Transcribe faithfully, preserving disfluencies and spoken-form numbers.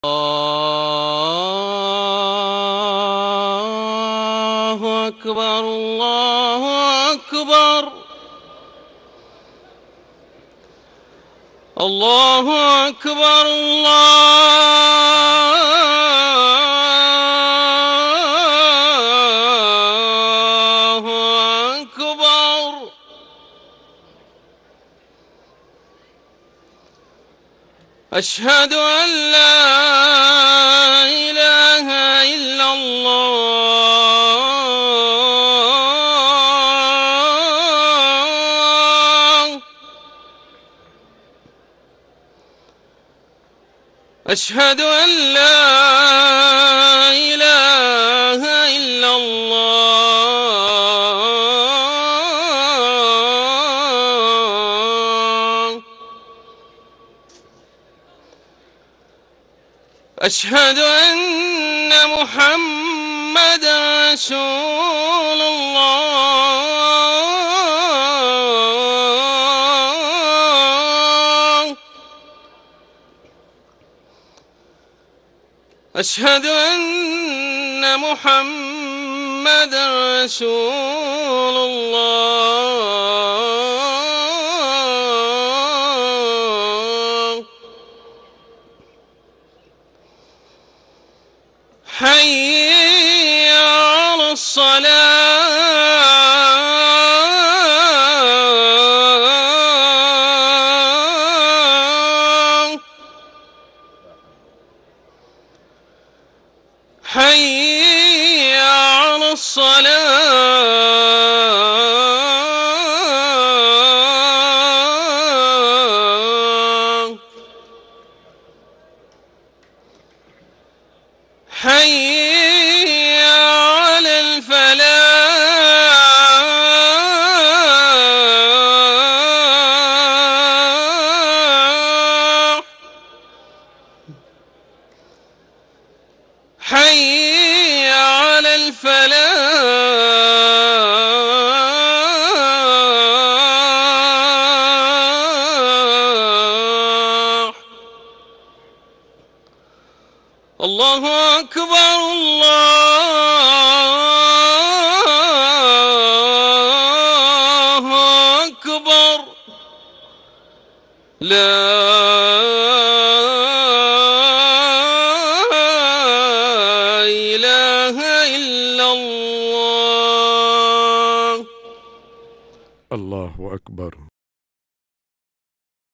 الله أكبر الله أكبر الله أكبر الله أكبر. أشهد أن لا إله إلا الله. أشهد أن لا إله إلا الله. أشهد أن محمدًا رسول الله. أشهد أن محمدًا رسول الله. حي على الصلاة. حي على الصلاة. حي على الفلاح. حي على الفلاح. الله أكبر الله أكبر. لا إله إلا الله. الله أكبر.